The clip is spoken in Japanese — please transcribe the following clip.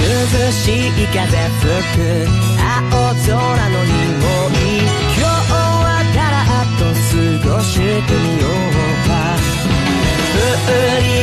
涼しい風吹く青空の匂い、今日はだらっと過ごしてみようか。降り